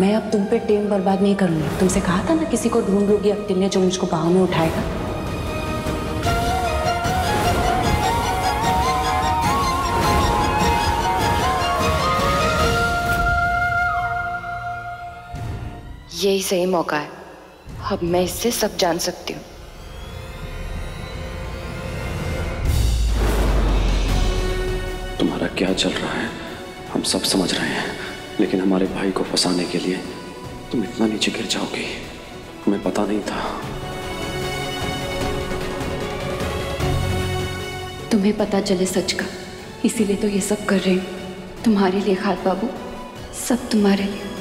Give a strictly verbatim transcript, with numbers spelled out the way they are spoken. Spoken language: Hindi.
मैं अब तुम पे टाइम बर्बाद नहीं करूंगी। तुमसे कहा था ना किसी को ढूंढ लूंगी अकेले जो मुझको बाहों में उठाएगा। यही सही मौका है, अब मैं इससे सब जान सकती हूँ। तुम्हारा क्या चल रहा है हम सब समझ रहे हैं, लेकिन हमारे भाई को फंसाने के लिए तुम इतना नीचे गिर जाओगी हमें पता नहीं था। तुम्हें पता चले सच का, इसीलिए तो ये सब कर रही हूँ। तुम्हारे लिए खाद बाबू, सब तुम्हारे लिए।